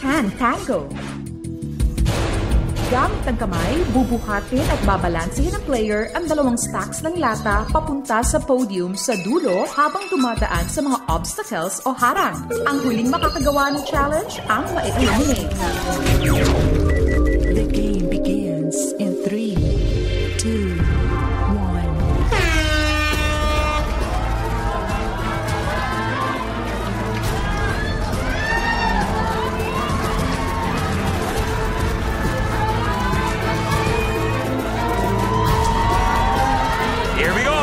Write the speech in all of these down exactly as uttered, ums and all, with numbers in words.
Can Tango. Gamit ang kamay, bubuhatin at babalansihin ng player ang dalawang stacks ng lata papunta sa podium sa dulo habang dumadaan sa mga obstacles o harang. Ang huling makakagawa ng challenge ang ma-eliminate. The game begins in three, two, one. Here we go!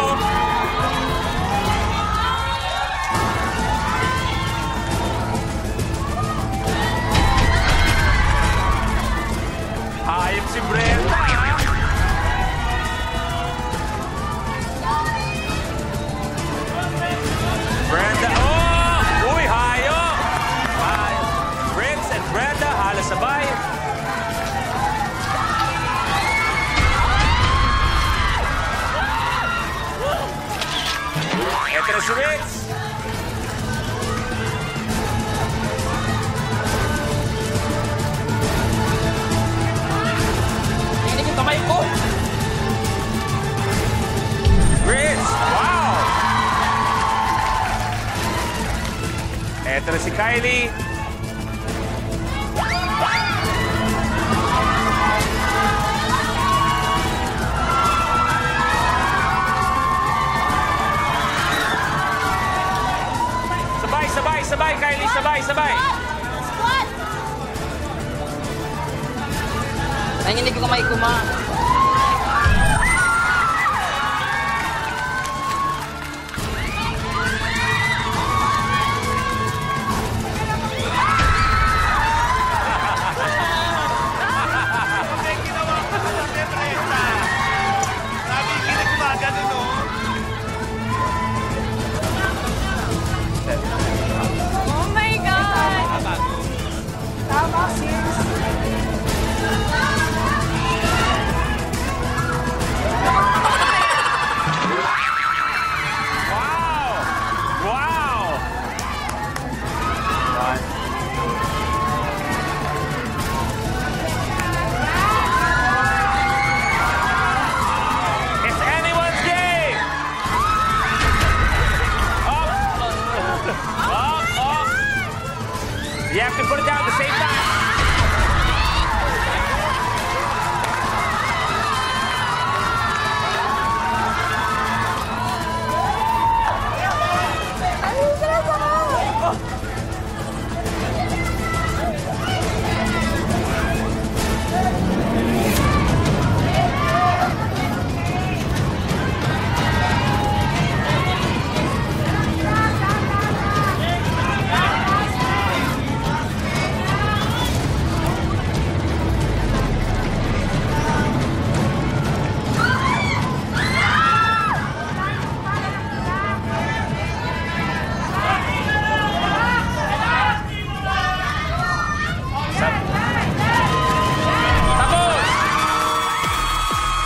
Hayop si Brenda! Brenda, oh! Uy, hayop! Hayop. Briggs and Brenda, halos sabay. Ito na si Briggs. Tingnan yung kamay ko. Briggs, wow! Ito na si Kylie. Sabay, sabay, sabay, Kylie, sabay, sabay. Nanginig yung kamay ko, ma. Oh my God! Tama, sis. Wow! Wow! It's anyone's game! Up! Up, up! You have to put it down at the same time.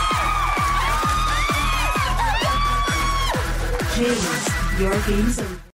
James, your game's over.